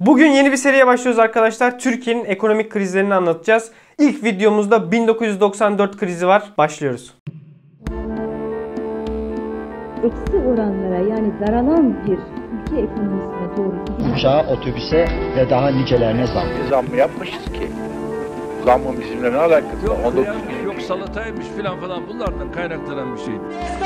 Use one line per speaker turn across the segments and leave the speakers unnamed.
Bugün yeni bir seriye başlıyoruz arkadaşlar. Türkiye'nin ekonomik krizlerini anlatacağız. İlk videomuzda 1994 krizi var. Başlıyoruz.
Eksi oranlara yani daralan bir ülke ekonomisine doğru gidiyor.
Uçağa, otobüse ve daha nicelerine zam.
Zam mı yapmışız ki? Zammın bizimle ne alakası var? 19 gün.
Yok salataymış falan bunlardan kaynaklanan bir şeydi.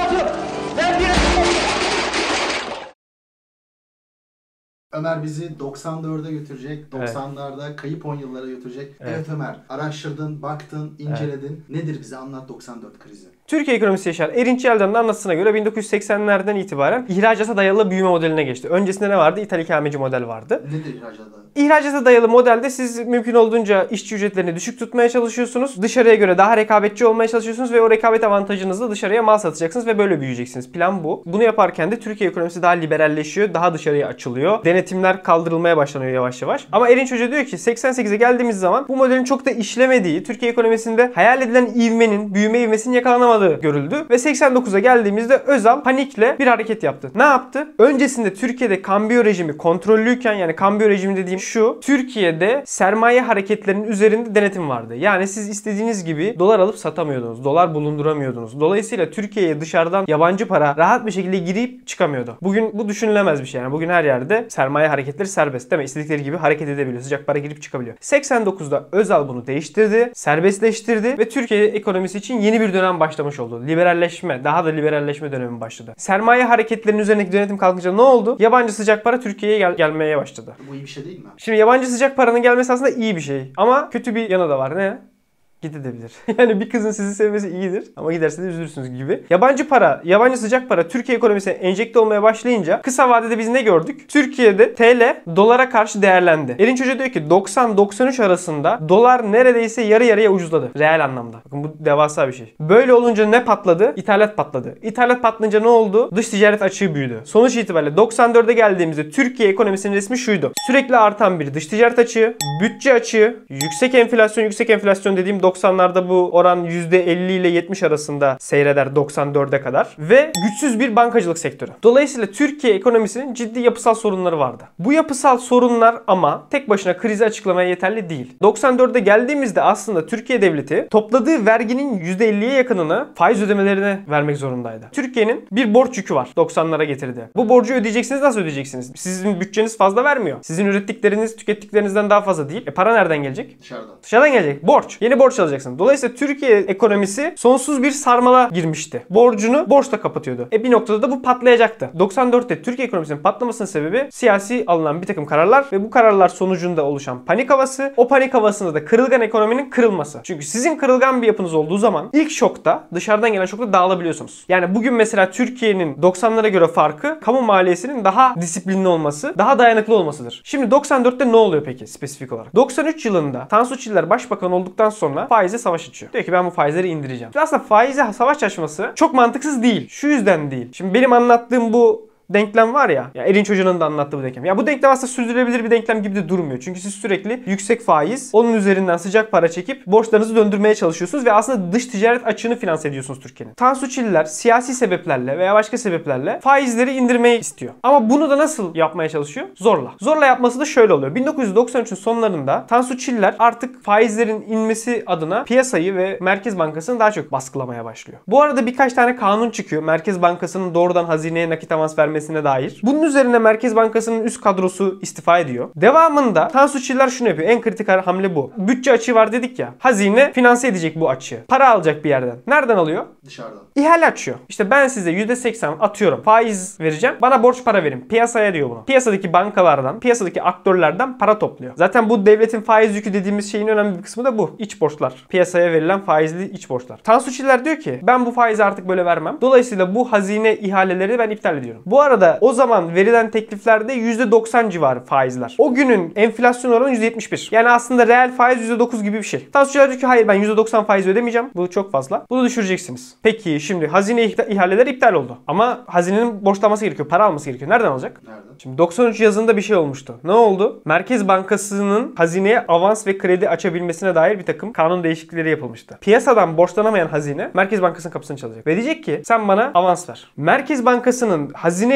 Ömer bizi 94'e götürecek, 90'larda kayıp 10 yıllara götürecek. Evet Ömer, araştırdın, baktın, inceledin. Nedir bize anlat 94 krizi?
Türkiye ekonomisi yaşar. Erinç Yeldan'ın anlatısına göre 1980'lerden itibaren ihracata dayalı büyüme modeline geçti. Öncesinde ne vardı? İthal ikameci model vardı.
Nedir ihracata?
İhracata dayalı modelde siz mümkün olduğunca işçi ücretlerini düşük tutmaya çalışıyorsunuz. Dışarıya göre daha rekabetçi olmaya çalışıyorsunuz ve o rekabet avantajınızla dışarıya mal satacaksınız ve böyle büyüyeceksiniz. Plan bu. Bunu yaparken de Türkiye ekonomisi daha liberalleşiyor, daha dışarıya açılıyor. Denetimler kaldırılmaya başlanıyor yavaş yavaş. Ama Erinç Hoca diyor ki 88'e geldiğimiz zaman bu modelin çok da işlemediği, Türkiye ekonomisinde hayal edilen ivmenin, büyüme ivmesinin yakalanamadığı görüldü. Ve 89'a geldiğimizde Özal panikle bir hareket yaptı. Ne yaptı? Öncesinde Türkiye'de kambiyo rejimi kontrollüyken, yani kambiyo rejimi dediğim şu: Türkiye'de sermaye hareketlerinin üzerinde denetim vardı. Yani siz istediğiniz gibi dolar alıp satamıyordunuz. Dolar bulunduramıyordunuz. Dolayısıyla Türkiye'ye dışarıdan yabancı para rahat bir şekilde girip çıkamıyordu. Bugün bu düşünülemez bir şey. Yani bugün her yerde sermaye hareketleri serbest, değil mi? İstedikleri gibi hareket edebiliyor. Sıcak para girip çıkabiliyor. 89'da Özal bunu değiştirdi, serbestleştirdi ve Türkiye ekonomisi için yeni bir dönem başlamış oldu. Liberalleşme, daha da liberalleşme dönemi başladı. Sermaye hareketlerinin üzerindeki denetim kalkınca ne oldu? Yabancı sıcak para Türkiye'ye gelmeye başladı.
Bu iyi bir şey değil mi?
Şimdi yabancı sıcak paranın gelmesi aslında iyi bir şey. Ama kötü bir yanı da var. Ne? Gidebilir. Yani bir kızın sizi sevmesi iyidir ama giderse de üzülürsünüz gibi. Yabancı para, yabancı sıcak para Türkiye ekonomisine enjekte olmaya başlayınca kısa vadede biz ne gördük? Türkiye'de TL dolara karşı değerlendi. Erinç Hoca diyor ki 90-93 arasında dolar neredeyse yarı yarıya ucuzladı. Reel anlamda. Bakın bu devasa bir şey. Böyle olunca ne patladı? İthalat patladı. İthalat patlayınca ne oldu? Dış ticaret açığı büyüdü. Sonuç itibariyle 94'e geldiğimizde Türkiye ekonomisinin resmi şuydu: sürekli artan bir dış ticaret açığı, bütçe açığı, yüksek enflasyon dediğim 90'larda bu oran %50 ile 70 arasında seyreder 94'e kadar ve güçsüz bir bankacılık sektörü. Dolayısıyla Türkiye ekonomisinin ciddi yapısal sorunları vardı. Bu yapısal sorunlar ama tek başına krizi açıklamaya yeterli değil. 94'e geldiğimizde aslında Türkiye devleti topladığı verginin %50'ye yakınını faiz ödemelerine vermek zorundaydı. Türkiye'nin bir borç yükü var 90'lara getirdi. Bu borcu ödeyeceksiniz, nasıl ödeyeceksiniz? Sizin bütçeniz fazla vermiyor. Sizin ürettikleriniz tükettiklerinizden daha fazla değil. Para nereden gelecek?
Dışarıdan.
Dışarıdan gelecek. Borç. Yeni borç alacaksın. Dolayısıyla Türkiye ekonomisi sonsuz bir sarmala girmişti. Borcunu borçla kapatıyordu. Bir noktada da bu patlayacaktı. 94'te Türkiye ekonomisinin patlamasının sebebi siyasi alınan bir takım kararlar ve bu kararlar sonucunda oluşan panik havası. O panik havasında da kırılgan ekonominin kırılması. Çünkü sizin kırılgan bir yapınız olduğu zaman ilk şokta, dışarıdan gelen şokta dağılabiliyorsunuz. Yani bugün mesela Türkiye'nin 90'lara göre farkı kamu maliyesinin daha disiplinli olması, daha dayanıklı olmasıdır. Şimdi 94'te ne oluyor peki spesifik olarak? 93 yılında Tansu Çiller başbakan olduktan sonra faize savaş açıyor. Diyor ki ben bu faizleri indireceğim. Şimdi aslında faize savaş açması çok mantıksız değil. Şu yüzden değil. Şimdi benim anlattığım bu denklem var ya, Erinç Hoca'nın da anlattığı bu denklem. Ya bu denklem aslında sürdürülebilir bir denklem gibi de durmuyor. Çünkü siz sürekli yüksek faiz, onun üzerinden sıcak para çekip borçlarınızı döndürmeye çalışıyorsunuz ve aslında dış ticaret açığını finanse ediyorsunuz Türkiye'nin. Tansu Çiller siyasi sebeplerle veya başka sebeplerle faizleri indirmeyi istiyor. Ama bunu da nasıl yapmaya çalışıyor? Zorla. Zorla yapması da şöyle oluyor. 1993'ün sonlarında Tansu Çiller artık faizlerin inmesi adına piyasayı ve Merkez Bankası'nı daha çok baskılamaya başlıyor. Bu arada birkaç tane kanun çıkıyor. Merkez Bankası'nın doğrudan hazineye nakit avans vermesine dair. Bunun üzerine Merkez Bankası'nın üst kadrosu istifa ediyor. Devamında Tansu Çiller şunu yapıyor. En kritik hamle bu. Bütçe açığı var dedik ya. Hazine finanse edecek bu açığı. Para alacak bir yerden. Nereden alıyor?
Dışarıdan.
İhale açıyor. İşte ben size %80 atıyorum faiz vereceğim. Bana borç para verin. Piyasaya diyor bunu. Piyasadaki bankalardan, piyasadaki aktörlerden para topluyor. Zaten bu devletin faiz yükü dediğimiz şeyin önemli bir kısmı da bu. İç borçlar. Piyasaya verilen faizli iç borçlar. Tansu Çiller diyor ki ben bu faizi artık böyle vermem. Dolayısıyla bu hazine ihaleleri ben iptal ediyorum. Bu arada o zaman verilen tekliflerde %90 civarı faizler. O günün enflasyon oranı %71. Yani aslında reel faiz %9 gibi bir şey. Tansu Çiller diyor ki hayır ben %90 faiz ödemeyeceğim. Bu çok fazla. Bunu düşüreceksiniz. Peki şimdi hazine ihaleleri iptal oldu. Ama hazinenin borçlanması gerekiyor. Para alması gerekiyor. Nereden alacak?
Nereden?
Şimdi 93 yazında bir şey olmuştu. Ne oldu? Merkez Bankası'nın hazineye avans ve kredi açabilmesine dair bir takım kanun değişiklikleri yapılmıştı. Piyasadan borçlanamayan hazine Merkez Bankası'nın kapısını çalacak. Ve diyecek ki sen bana avans ver. Merkez Bankası'nın hazine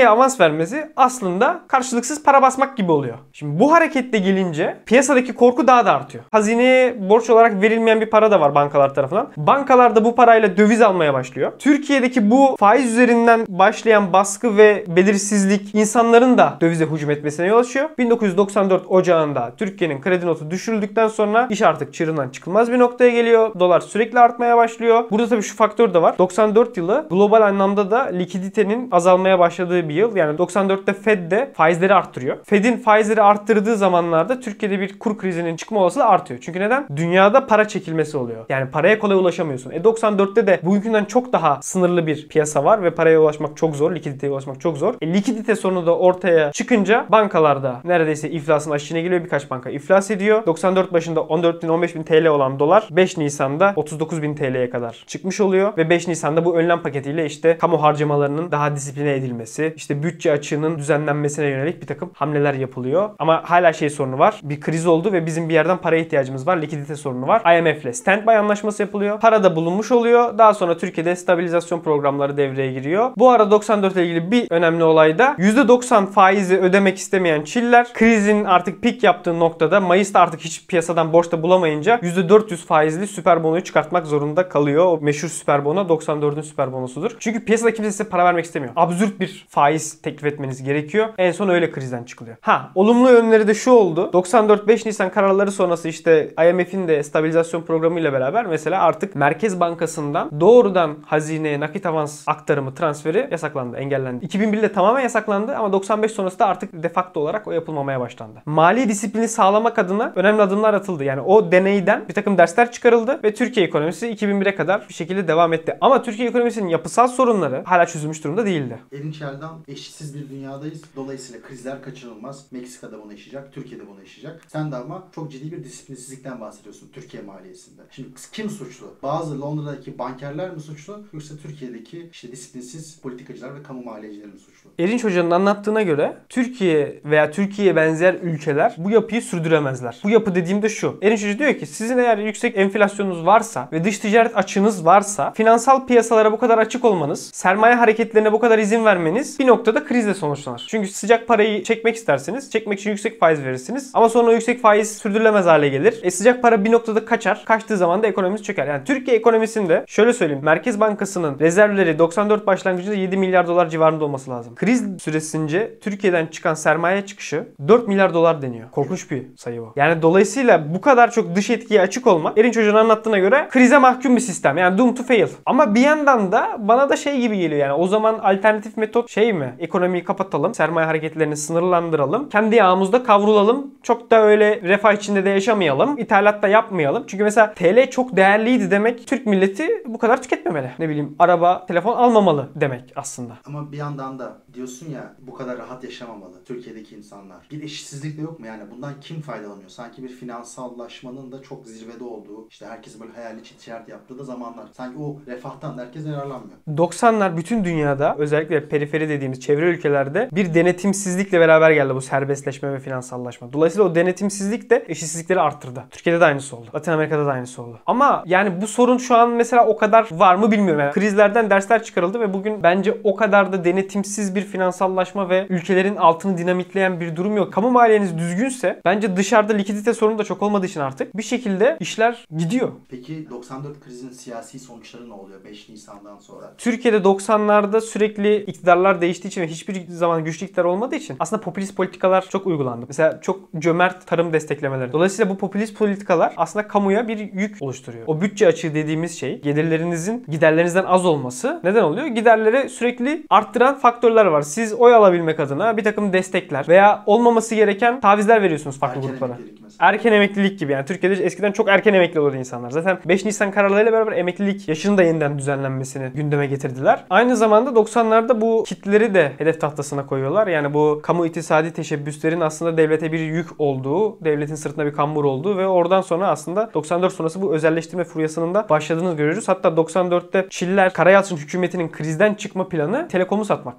hazineye avans vermesi aslında karşılıksız para basmak gibi oluyor. Şimdi bu hareketle gelince piyasadaki korku daha da artıyor. Hazineye borç olarak verilmeyen bir para da var bankalar tarafından. Bankalar da bu parayla döviz almaya başlıyor. Türkiye'deki bu faiz üzerinden başlayan baskı ve belirsizlik insanların da dövize hücum etmesine yol açıyor. 1994 Ocağı'nda Türkiye'nin kredi notu düşürüldükten sonra iş artık çığırından çıkılmaz bir noktaya geliyor. Dolar sürekli artmaya başlıyor. Burada tabii şu faktör de var. 94 yılı global anlamda da likiditenin azalmaya başladığı bir yıl. Yani 94'te Fed de faizleri arttırıyor. Fed'in faizleri arttırdığı zamanlarda Türkiye'de bir kur krizinin çıkma olasılığı artıyor. Çünkü neden? Dünyada para çekilmesi oluyor. Yani paraya kolay ulaşamıyorsun. 94'te de bugünkünden çok daha sınırlı bir piyasa var ve paraya ulaşmak çok zor. Likiditeye ulaşmak çok zor. Likidite sorunu da ortaya çıkınca bankalarda neredeyse iflasın aşığına geliyor. Birkaç banka iflas ediyor. 94 başında 14.000-15.000 TL olan dolar 5 Nisan'da 39.000 TL'ye kadar çıkmış oluyor ve 5 Nisan'da bu önlem paketiyle işte kamu harcamalarının daha disipline edilmesi, işte bütçe açığının düzenlenmesine yönelik bir takım hamleler yapılıyor. Ama hala sorunu var. Bir kriz oldu ve bizim bir yerden paraya ihtiyacımız var. Likidite sorunu var. IMF'le standby anlaşması yapılıyor. Para da bulunmuş oluyor. Daha sonra Türkiye'de stabilizasyon programları devreye giriyor. Bu ara 94 ile ilgili bir önemli olay da %90 faizi ödemek istemeyen Çiller krizin artık pik yaptığı noktada Mayıs'ta artık hiç piyasadan borçta bulamayınca %400 faizli süper bonoyu çıkartmak zorunda kalıyor. O meşhur süper bono 94'ün süper bonosudur. Çünkü piyasada kimse size para vermek istemiyor. Absürt bir faiz teklif etmeniz gerekiyor. En son öyle krizden çıkılıyor. Olumlu yönleri de şu oldu. 94 5 Nisan kararları sonrası işte IMF'in de stabilizasyon programı ile beraber mesela artık Merkez Bankası'ndan doğrudan hazineye nakit avans aktarımı, transferi yasaklandı, engellendi. 2001'de tamamen yasaklandı ama 95 sonrası da artık de facto olarak o yapılmamaya başlandı. Mali disiplini sağlamak adına önemli adımlar atıldı. Yani o deneyden bir takım dersler çıkarıldı ve Türkiye ekonomisi 2001'e kadar bir şekilde devam etti. Ama Türkiye ekonomisinin yapısal sorunları hala çözülmüş durumda değildi.
Erinç Yeldan, eşitsiz bir dünyadayız. Dolayısıyla krizler kaçınılmaz. Meksika'da bunu yaşayacak, Türkiye'de bunu yaşayacak. Sen de ama çok ciddi bir disiplinsizlikten bahsediyorsun Türkiye maliyesinde. Şimdi kim suçlu? Bazı Londra'daki bankerler mi suçlu? Yoksa Türkiye'deki işte disiplinsiz politikacılar ve kamu maliyecileri mi suçlu?
Erinç Hoca'nın anlattığına göre Türkiye veya Türkiye'ye benzer ülkeler bu yapıyı sürdüremezler. Bu yapı dediğimde şu. Erinç Hoca diyor ki sizin eğer yüksek enflasyonunuz varsa ve dış ticaret açığınız varsa finansal piyasalara bu kadar açık olmanız, sermaye hareketlerine bu kadar izin vermeniz bir noktada krizle sonuçlanır. Çünkü sıcak parayı çekmek istersiniz. Çekmek için yüksek faiz verirsiniz. Ama sonra o yüksek faiz sürdürülemez hale gelir. Sıcak para bir noktada kaçar. Kaçtığı zaman da ekonomimiz çöker. Yani Türkiye ekonomisinde şöyle söyleyeyim. Merkez Bankası'nın rezervleri 94 başlangıcında 7 milyar dolar civarında olması lazım. Kriz süresince Türkiye'den çıkan sermaye çıkışı 4 milyar dolar deniyor. Korkunç bir sayı bu. Yani dolayısıyla bu kadar çok dış etkiye açık olmak Erinç Hoca'nın anlattığına göre krize mahkum bir sistem. Yani doom to fail. Ama bir yandan da bana da gibi geliyor yani. O zaman alternatif metot mi? Ekonomiyi kapatalım. Sermaye hareketlerini sınırlandıralım. Kendi yağımızda kavrulalım. Çok da öyle refah içinde de yaşamayalım. İthalat da yapmayalım. Çünkü mesela TL çok değerliydi demek Türk milleti bu kadar tüketmemeli. Ne bileyim araba, telefon almamalı demek aslında.
Ama bir yandan da diyorsun ya bu kadar rahat yaşamamalı Türkiye'deki insanlar. Bir eşitsizlik de yok mu yani? Bundan kim faydalanıyor? Sanki bir finansallaşmanın da çok zirvede olduğu, işte herkes böyle hayali ticaret yaptığı da zamanlar. Sanki o refahtan da herkes yararlanmıyor.
90'lar bütün dünyada özellikle periferi dediğimiz çevre ülkelerde bir denetimsizlikle beraber geldi bu serbestleşme ve finansallaşma. Dolayısıyla o denetimsizlik de eşitsizlikleri arttırdı. Türkiye'de de aynısı oldu. Latin Amerika'da da aynısı oldu. Ama yani bu sorun şu an mesela o kadar var mı bilmiyorum. Yani krizlerden dersler çıkarıldı ve bugün bence o kadar da denetimsiz bir finansallaşma ve ülkelerin altını dinamitleyen bir durum yok. Kamu maliyeniz düzgünse bence dışarıda likidite sorunu da çok olmadığı için artık bir şekilde işler gidiyor.
Peki 94 krizinin siyasi sonuçları ne oluyor 5 Nisan'dan sonra?
Türkiye'de 90'larda sürekli iktidarlar değiştiği için ve hiçbir zaman güçlü iktidar olmadığı için aslında popülist politikalar çok uygulandı. Mesela çok cömert tarım desteklemeleri. Dolayısıyla bu popülist politikalar aslında kamuya bir yük oluşturuyor. O bütçe açığı dediğimiz şey gelirlerinizin giderlerinizden az olması neden oluyor? Giderleri sürekli arttıran faktörler var. Siz oy alabilmek adına bir takım destekler veya olmaması gereken tavizler veriyorsunuz farklı gruplara. Erken emeklilik gibi yani Türkiye'de eskiden çok erken emekli oluyordu insanlar. Zaten 5 Nisan kararlarıyla beraber emeklilik yaşının da yeniden düzenlenmesini gündeme getirdiler. Aynı zamanda 90'larda bu kitleri de hedef tahtasına koyuyorlar. Yani bu kamu iktisadi teşebbüslerin aslında devlete bir yük olduğu, devletin sırtında bir kambur olduğu ve oradan sonra aslında 94 sonrası bu özelleştirme furyasının da başladığını görüyoruz. Hatta 94'te Çiller Karayalçın hükümetinin krizden çıkma planı telekomu satmak.
Anlat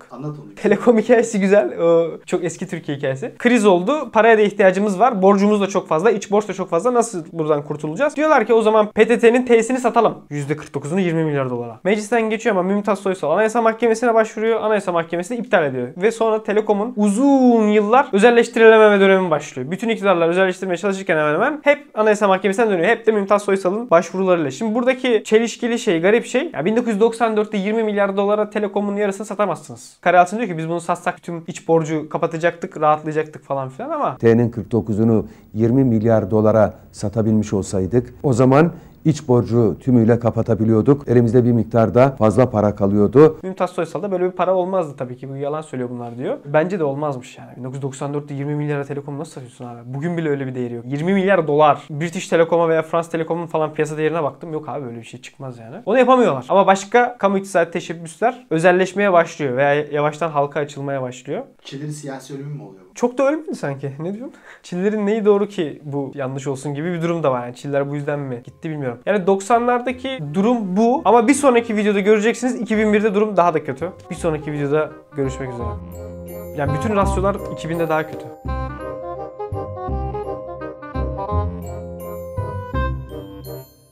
konuyu.
Telekom hikayesi güzel. O çok eski Türkiye hikayesi. Kriz oldu. Paraya da ihtiyacımız var. Borcumuz da çok fazla. İç borç da çok fazla. Nasıl buradan kurtulacağız? Diyorlar ki o zaman PTT'nin T'sini satalım. %49'unu 20 milyar dolara. Meclisten geçiyor ama Mümtaz Soysal Anayasa Mahkemesi'ne başvuruyor. Anayasa Mahkemesi de iptal ediyor. Ve sonra Telekom'un uzun yıllar özelleştirilememe dönemi başlıyor. Bütün iktidarlar özelleştirmeye çalışırken hemen hemen hep Anayasa Mahkemesi'ne dönüyor. Hep de Mümtaz Soysal'ın başvurularıyla. Şimdi buradaki çelişkili şey, garip şey. Ya 1994'te 20 milyar dolara Telekom'un yarısını satamazsınız. Karayalçın diyor ki biz bunu satsak tüm iç borcu kapatacaktık, rahatlayacaktık falan filan ama
T'nin 49'unu 20 milyar dolara satabilmiş olsaydık o zaman iç borcu tümüyle kapatabiliyorduk. Elimizde bir miktarda fazla para kalıyordu.
Mümtaz Soysal'da böyle bir para olmazdı tabii ki. Bu yalan söylüyor bunlar diyor. Bence de olmazmış yani. 1994'te 20 milyara Telekom nasıl satıyorsun abi? Bugün bile öyle bir değeri yok. 20 milyar dolar. British Telecom'a veya France Telecom'un falan piyasa değerine baktım. Yok abi öyle bir şey çıkmaz yani. Onu yapamıyorlar. Ama başka kamu iktisadi teşebbüsler özelleşmeye başlıyor veya yavaştan halka açılmaya başlıyor.
Çinlerin siyasi ölümü mü oluyor bu?
Çok da ölmedi sanki. Ne diyorsun? Çinlilerin neyi doğru ki bu yanlış olsun gibi bir durum da var. Yani Çinliler bu yüzden mi gitti bilmiyorum. Yani 90'lardaki durum bu. Ama bir sonraki videoda göreceksiniz 2001'de durum daha da kötü. Bir sonraki videoda görüşmek üzere. Yani bütün rasyolar 2000'de daha kötü.